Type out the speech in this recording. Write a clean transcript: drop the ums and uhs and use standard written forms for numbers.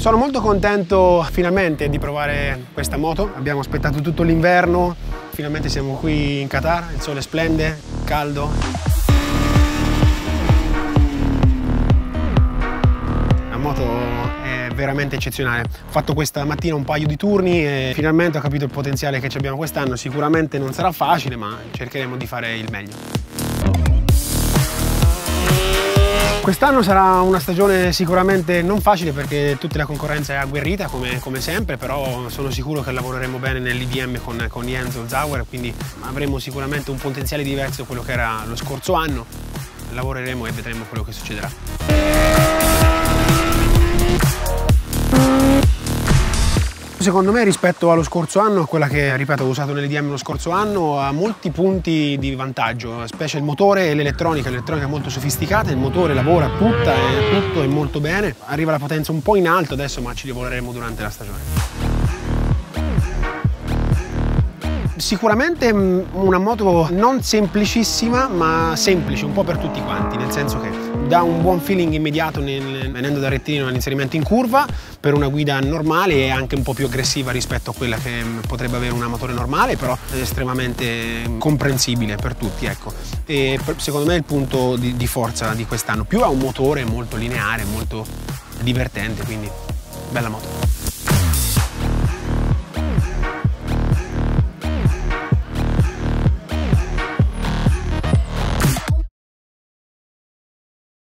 Sono molto contento finalmente di provare questa moto. Abbiamo aspettato tutto l'inverno, finalmente siamo qui in Qatar, il sole splende, caldo. La moto è veramente eccezionale. Ho fatto questa mattina un paio di turni e finalmente ho capito il potenziale che abbiamo quest'anno. Sicuramente non sarà facile, ma cercheremo di fare il meglio. Quest'anno sarà una stagione sicuramente non facile perché tutta la concorrenza è agguerrita come sempre, però sono sicuro che lavoreremo bene nell'IDM con Jenzo Zauer, quindi avremo sicuramente un potenziale diverso da quello che era lo scorso anno. Lavoreremo e vedremo quello che succederà. Secondo me rispetto allo scorso anno, quella che ripeto ho usato nell'IDM lo scorso anno, ha molti punti di vantaggio, specie il motore e l'elettronica è molto sofisticata, il motore lavora tutto è molto bene, arriva la potenza un po' in alto adesso ma ci lavoreremo durante la stagione. Sicuramente una moto non semplicissima ma semplice un po' per tutti quanti, nel senso che dà un buon feeling immediato venendo dal rettilineo all'inserimento in curva per una guida normale e anche un po' più aggressiva rispetto a quella che potrebbe avere una motore normale, però è estremamente comprensibile per tutti, ecco. E secondo me è il punto di forza di quest'anno, più ha un motore molto lineare, molto divertente, quindi bella moto.